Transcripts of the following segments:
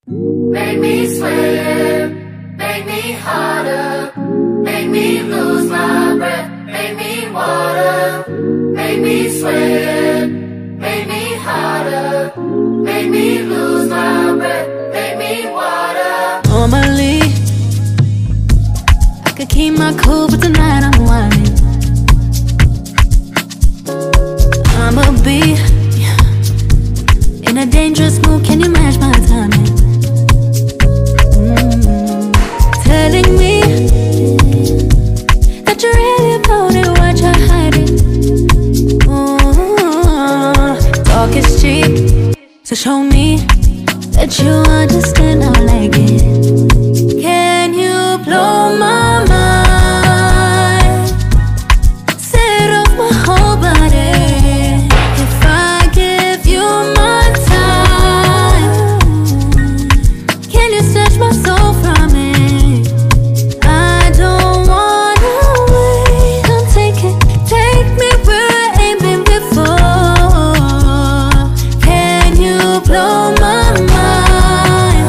Make me sweat, make me harder, make me lose my breath, make me water. Make me sweat, make me harder, make me lose my breath, make me water. Normally, I could keep my cool, but tonight I'm whining. I'ma be in a dangerous mood, can you match my timing? Telling me that you're really about it, what you're hiding. Talk is cheap, so show me that you understand how I like it. Can you blow my mind? Set off my whole body. If I give you my time, can you snatch my soul from it? I don't wanna wait. Come take me where I ain't been before. Can you blow my mind?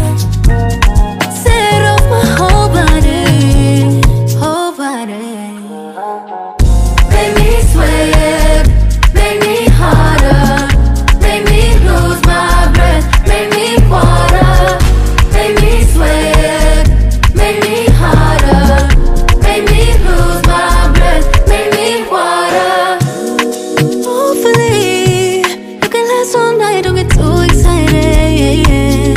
Set off my whole body, whole body. Make me sweat, make me harder, make me lose my breath, make me water. Make me sweat, make me harder, make me lose my breath, make me water. Hopefully, you can last all night, don't get too excited.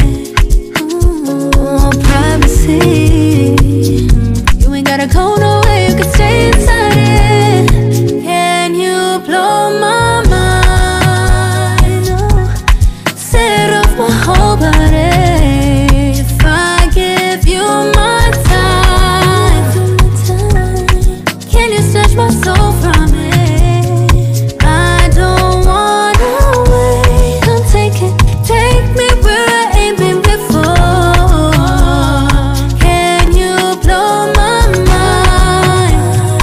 Privacy, you ain't gotta go nowhere, you can stay inside it. Can you blow my mind? Set off my whole body. If I give you my time, can you snatch my soul from it? I don't wanna wait. Come take me where I ain't been before. Can you blow my mind?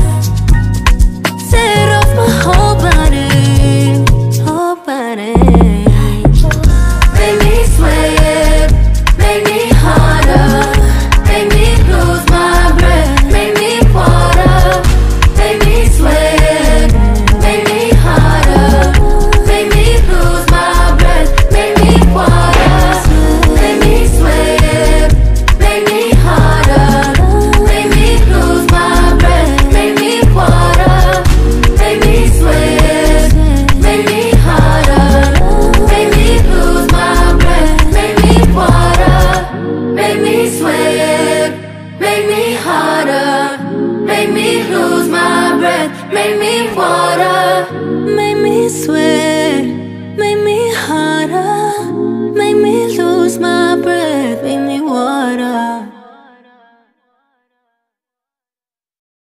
Set off my whole body, whole body. Make me sweat, make me harder, make me lose my breath, make me water. Make me sweat, make me harder, make me lose my breath, make me water. Make me sweat, make me harder, make me lose my breath, make me water. Make me sweat, make me harder, make me lose my breath, make me water. Make me sweat, make me harder, make me lose my breath, make me water.